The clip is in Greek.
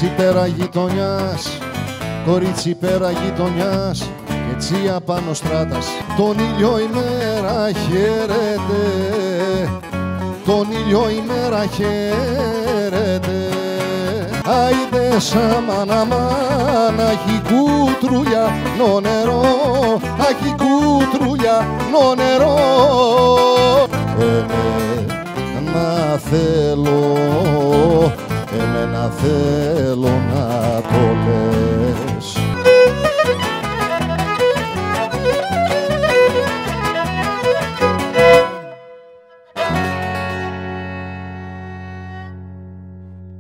Κορίτσι πέρα γειτονιάς, κορίτσι πέρα γειτονιάς, και έτσι απάνω στράτας. Τον ήλιο η μέρα χαίρεται, τον ήλιο η μέρα χαίρεται. Άιντε σαμάνα μάνα, αχι κούτρουλια νο νερό, αχι κούτρουλια νο νερό. Εμένα θέλω, εμένα θέλω να το λέω.